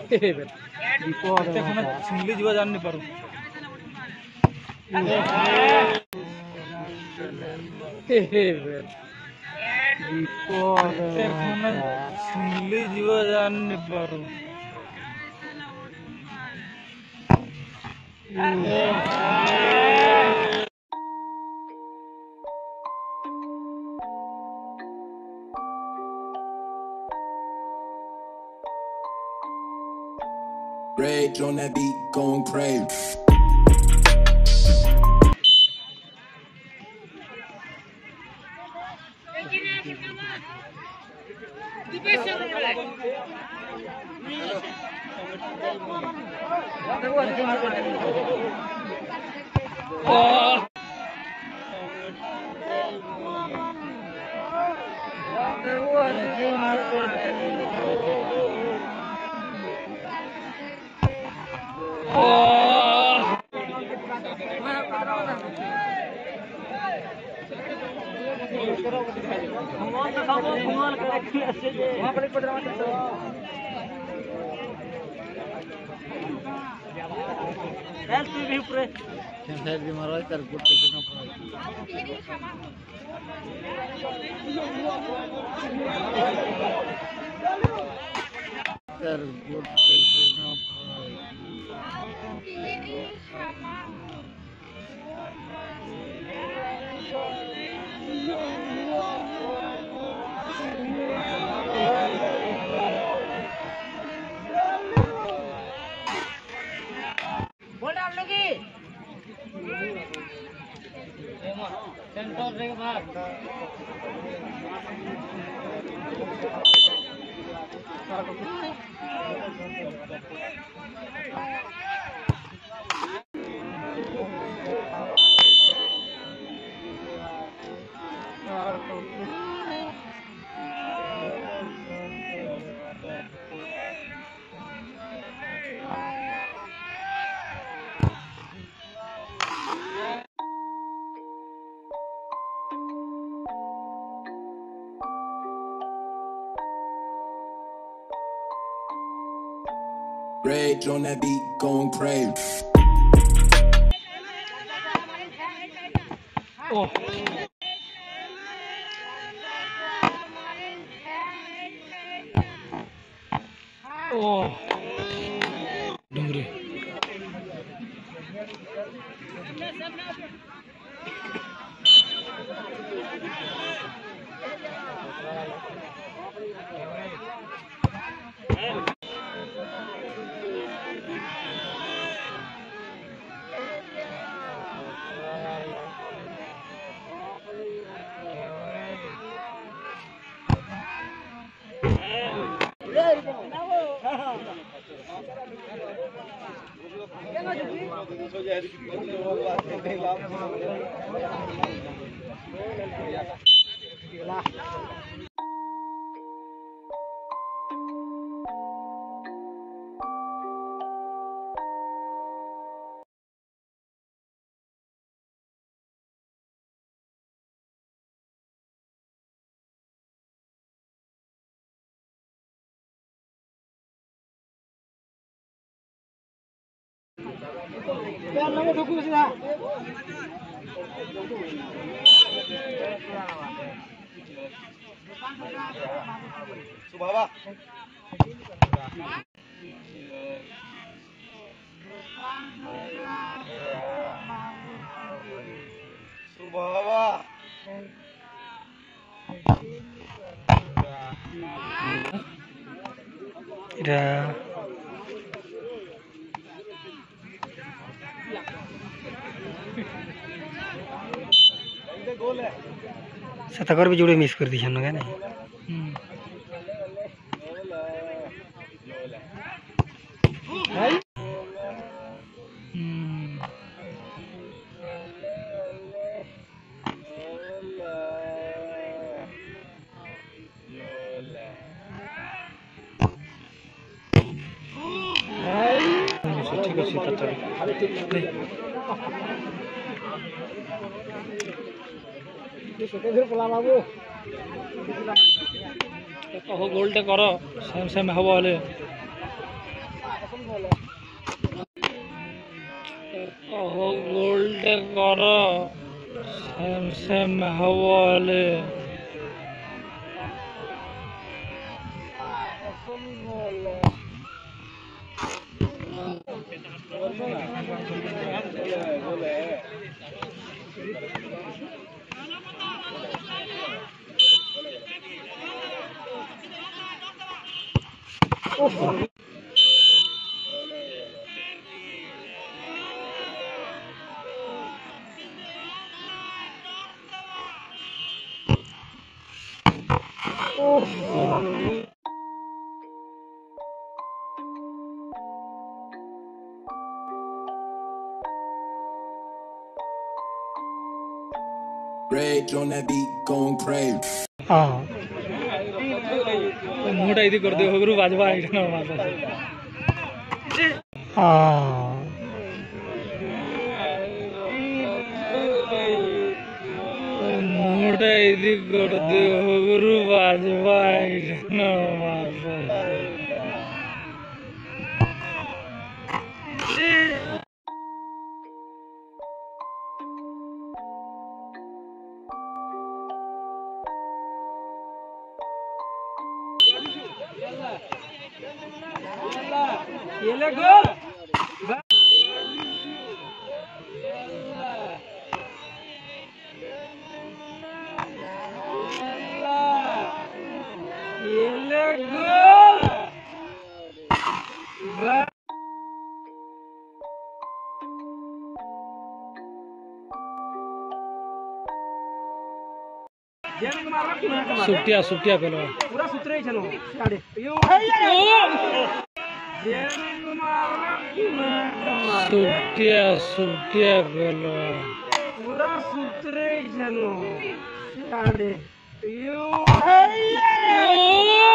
छिंगली जीवा जान नहीं पारू छिंगली जीवा जान नहीं Paru Rage on that beat, going crazy. Rage on that beat, going crazy. Oh. Oh. Dungri. Subhava. Subhava. Satkar भी जोड़े मिस कर दी छन ना ठीक है सीता चल गोल्ड कर सेम सेम हम गोल्ड करो सेम हवाले Rage on that beat, going crazy. हाँ मोटा इधी कर दे होगरू बाजवा इतना मारता हाँ मोटा इधी कर दे होगरू बाजवा इतना मारता ये ले गोल ये ले गोल सुटिया सुटिया करो पूरा सुतरे ही चलो साड़े सुटिया सुटिया करो पूरा सुतरे ही चलो साड़े